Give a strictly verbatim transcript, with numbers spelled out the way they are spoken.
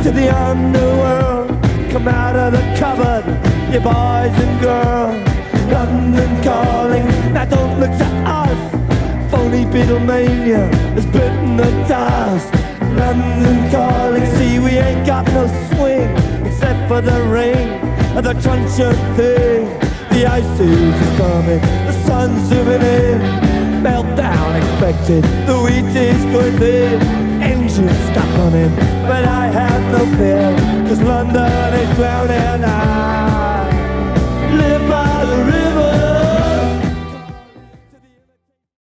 to the underworld. Come out of the cupboard, you boys and girls. London calling, now don't look to us. Phony Beatlemania has bitten the dust. London calling, see we ain't got no swing except for the ring and the crunch of thing. The ice age is coming, the sun's zooming in. Meltdown expected, the wheat is going thin. Engines stop running, but I have no fear, 'cause London is drowning out.